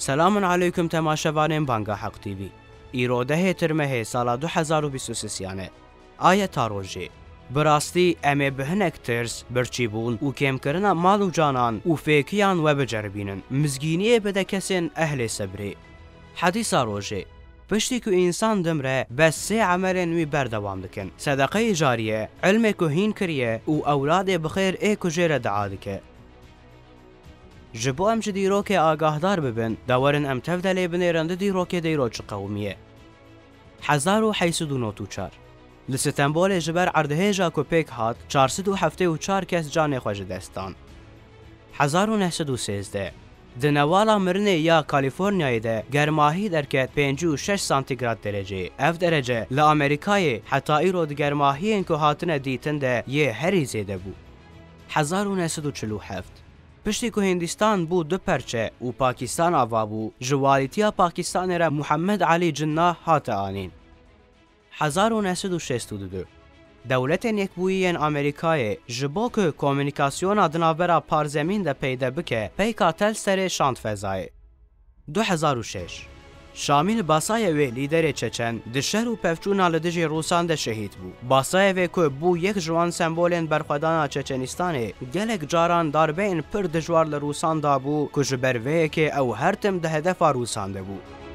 سلام علیکم تماشاوان بانگا حق تیوی. ایروده ترمه سال 2023 آیه تاروجی. براستی امی بهنک ترس برچیبون و کم کردن مال و جانان و فیکیان و بجربینن مزگینی بده کسین اهل صبری. حدیث روجی. پشتی که انسان دمره بس سه عمل وی بردوام دکن. صدقه جاریه، علم کهین کریه و اولاد بخیر ای کجیر دعا دکه. جبو ام جدیرو که آگاهدار ببن دورن ام تفدلی بنیرند دیرو که دیروچ قومیه. 1894 لستنبول جبر عرضه جاکو پیک هات 474 کس جان خوش دستان. 1913 دنوالا مرنه یا کالیفرنیای ده گرماهی درکت 56 سانتیگراد درجه. اف درجه لامریکای حتی ایرو گرماهی انکو هاتن دیتن ده یه هری زیده بو. 1947 پشتی که هندستان بو دو پرچه و پاکستان آوا بو جوالیتیا پاکستان را محمد علی جناح هات آنین. 1962 دولت یکبویی امریکای جبو که کومونیکاسیون ادنابرا پارزمین ده پیدا بکه پیکا تل سر شانت فضای. 2006 شامل باسای و لیدر چچن دشهر و پفچونا لدجی روسان ده شهید بو. باسای و که بو یک جوان سمبولین برخودانا چچنستانه گلک جاران داربین پر دجوار لروسان دا بو که جبروه که او هرتم ده هدف روسان ده بو.